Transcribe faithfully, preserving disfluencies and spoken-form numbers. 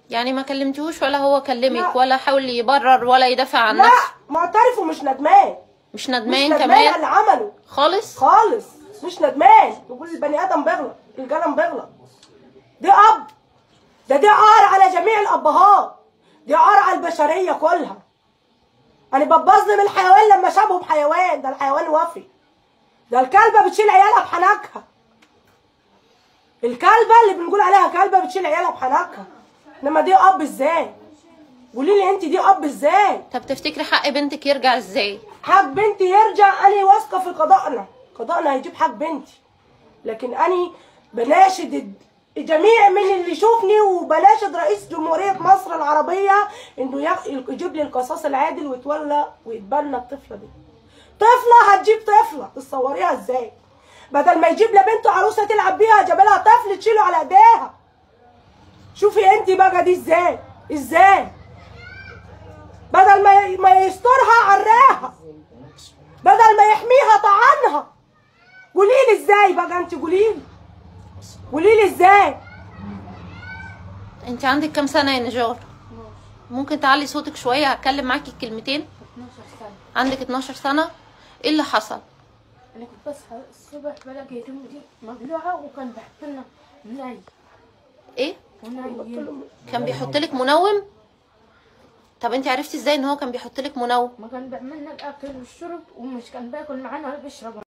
يعني ما كلمتوش ولا هو كلمك؟ لا. ولا حاول يبرر ولا يدافع عن لا نفسه؟ معترف ومش ندمان. مش ندمان مش ندمان كمان على اللي عمله خالص خالص، مش ندمان. يقول البني ادم بيغلط، القلم بيغلط. دي اب، ده دي عار على جميع الابهات، دي عار على البشريه كلها. انا ببظلم الحيوان لما شبهه بحيوان، ده الحيوان وفي. ده الكلبه بتشيل عيالها بحنكها، الكلبه اللي بنقول عليها كلبه بتشيل عيالها بحنكها، انما دي اب ازاي؟ قولي لي انت دي اب ازاي؟ طب تفتكري حق بنتك يرجع ازاي؟ حق بنتي يرجع، أنا واثقة في قضائنا، قضائنا هيجيب حق بنتي. لكن أنا بناشد الجميع من اللي يشوفني، وبناشد رئيس جمهورية مصر العربية إنه يجيب لي القصاص العادل ويتولى ويتبنى الطفلة دي. طفلة هتجيب طفلة، تصوريها ازاي؟ بدل ما يجيب لبنته عروسة تلعب بيها جاب لها طفل تشيله على ايديها. شوفي انت بقى دي ازاي؟ ازاي؟ بدل ما ما يسترها عراها، بدل ما يحميها طعنها. قولي لي ازاي بقى انت؟ قولي لي قولي لي ازاي؟ انت عندك كام سنه يا نجار؟ ممكن تعلي صوتك شويه هتكلم معاكي كلمتين؟ اتناشر سنة. عندك اتناشر سنه. ايه اللي حصل؟ انا كنت بصحى الصبح بلاقي هدومي مبلوعه وكان بيحط لنا مناي. ايه؟ مناي كان بيحط لك منوم؟ طب انت عرفتي ازاي ان هو كان بيحط لك منوم؟ ما كان بيعمل لنا الاكل والشرب، ومش كان بياكل معانا ولا بيشرب.